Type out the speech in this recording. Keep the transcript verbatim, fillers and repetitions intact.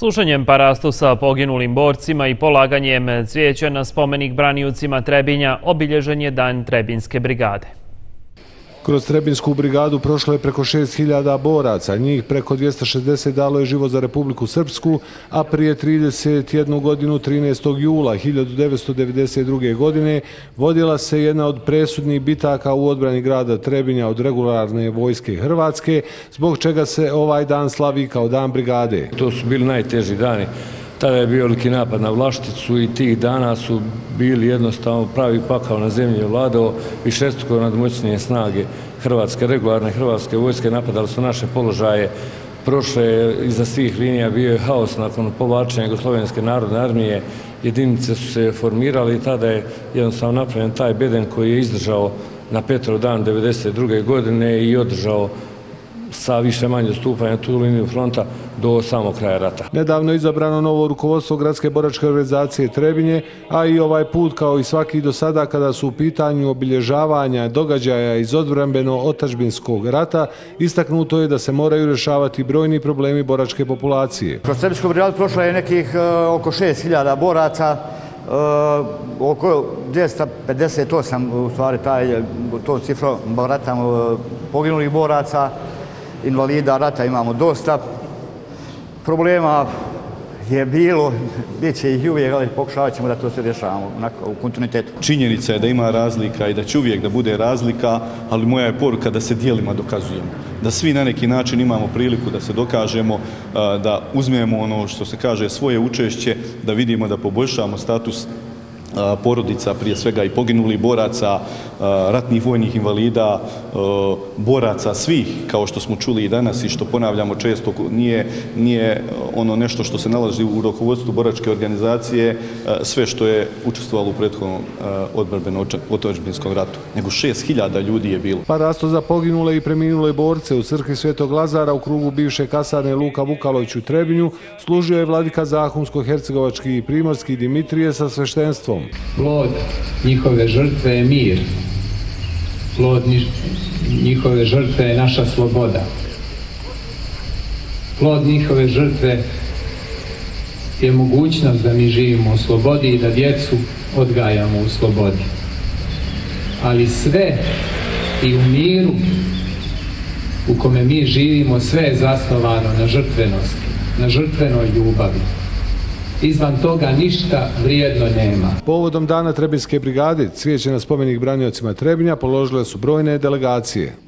Slušanjem parastosa poginulim borcima i polaganjem cvijeća na spomenik branioцima Trebinja obilježen je Dan Trebinjske brigade. Kroz Trebinjsku brigadu prošlo je preko šest hiljada boraca, njih preko dvjesto šezdeset dalo je život za Republiku Srpsku, a prije trideset jednu godinu, trinaestog jula hiljadu devetsto devedeset druge. godine, vodila se jedna od presudnih bitaka u odbrani grada Trebinja od regularne vojske Hrvatske, zbog čega se ovaj dan slavi kao Dan brigade. To su bili najteži dani. Tada je bio veliki napad na Vlašticu i tih dana su bili jednostavno pravi pakao na zemlji vladao višestruko nadmoćnije snage Hrvatske, regularne Hrvatske vojske napadali su naše položaje. Prošle iza svih linija bio je haos nakon povlačenja Jugoslovenske narodne armije. Jedinice su se formirali i tada je jednostavno napravljen taj beden koji je izdržao na Petrov dan devedeset druge. godine i održao sa više manje odstupanja tu liniju fronta do samog kraja rata. Nedavno je izabrano novo rukovodstvo Gradske boračke organizacije Trebinje, a i ovaj put kao i svaki do sada kada su u pitanju obilježavanja događaja iz odbrambeno-otadžbinskog rata, istaknuto je da se moraju rješavati brojni problemi boračke populacije. Kroz Trebinjsku brigadu prošlo je nekih uh, oko šest hiljada boraca, uh, oko dvjesto pedeset osam u stvari taj, to cifro baratam uh, poginulih boraca, invalida rata imamo dosta. Problema je bilo, bit će ih uvijek, ali pokušavat ćemo da to sve rješavamo u kontinuitetu. Činjenica je da ima razlika i da će uvijek da bude razlika, ali moja je poruka da se dijelima dokazujemo. Da svi na neki način imamo priliku da se dokažemo, da uzmemo ono što se kaže svoje učešće, da vidimo da poboljšamo status porodica, prije svega i poginulih boraca, ratnih vojnih invalida, boraca svih, kao što smo čuli i danas i što ponavljamo često, nije, nije ono nešto što se nalazi u rukovodstvu boračke organizacije, sve što je učestvovalo u prethodnom odbrambeno-otadžbinskom ratu, nego šest hiljada ljudi je bilo. Parasto za poginule i preminule borce u crkvi Svetog Lazara u krugu bivše kasarne Luka Vukalović u Trebinju služio je vladika Zahumsko-hercegovački i primorski Dimitrije sa sveštenstvom. Plod njihove žrtve je mir. Plod njihove žrtve je naša sloboda. Plod njihove žrtve je mogućnost da mi živimo u slobodi i da djecu odgajamo u slobodi. Ali sve i u miru u kome mi živimo, sve je zasnovano na žrtvenosti, na žrtvenoj ljubavi. Izvan toga ništa vrijedno nema. Povodom Dana Trebinjske brigade cvijeće na spomenik braniocima Trebinja položile su brojne delegacije.